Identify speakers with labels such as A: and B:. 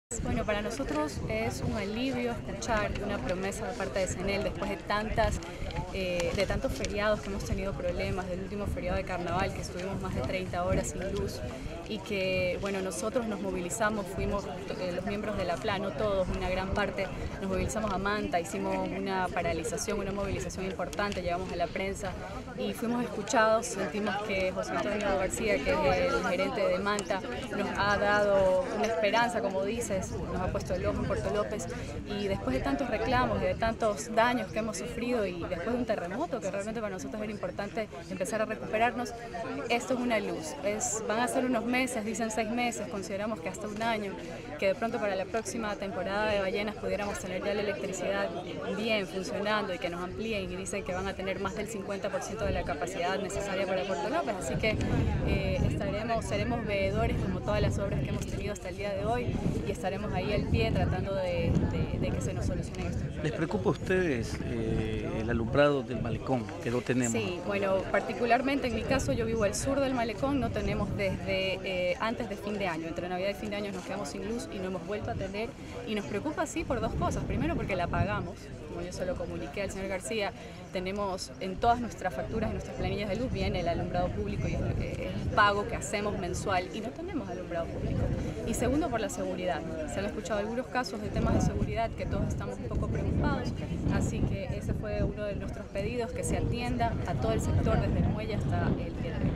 A: Bueno, para nosotros es un alivio escuchar una promesa de parte de CNEL después de tantos feriados que hemos tenido problemas, del último feriado de carnaval que estuvimos más de 30 horas sin luz y que, bueno, nosotros nos movilizamos, fuimos los miembros de la PLA, no todos, una gran parte, nos movilizamos a Manta, hicimos una paralización, una movilización importante, llegamos a la prensa y fuimos escuchados, sentimos que José Antonio García, que es el gerente de Manta, nos ha dado una esperanza, como dices, nos ha puesto el ojo en Puerto López y después de tantos reclamos y de tantos daños que hemos sufrido y después de un terremoto que realmente para nosotros era importante empezar a recuperarnos, esto es una luz, van a ser unos meses, dicen 6 meses, consideramos que hasta un año, que de pronto para la próxima temporada de ballenas pudiéramos tener ya la electricidad bien funcionando y que nos amplíen y dicen que van a tener más del 50% de la capacidad necesaria para Puerto López, así que seremos veedores como todas las obras que hemos tenido hasta el día de hoy y estaremos ahí al pie tratando de que se nos solucione esto.
B: ¿Les preocupa a ustedes el alumbrado del malecón que no tenemos?
A: Sí, bueno, particularmente en mi caso yo vivo al sur del malecón, no tenemos desde antes de fin de año, entre Navidad y fin de año nos quedamos sin luz y no hemos vuelto a tener y nos preocupa sí por dos cosas, primero porque la pagamos, como yo se lo comuniqué al señor García, tenemos en todas nuestras facturas, en nuestras planillas de luz viene el alumbrado público y el pago que hacemos mensual y no tenemos alumbrado público. Y segundo por la seguridad, se han escuchado algunos casos de temas de seguridad que todos estamos un poco preocupados, así que ese fue uno de nuestros pedidos, que se atienda a todo el sector desde el muelle hasta el piedrero.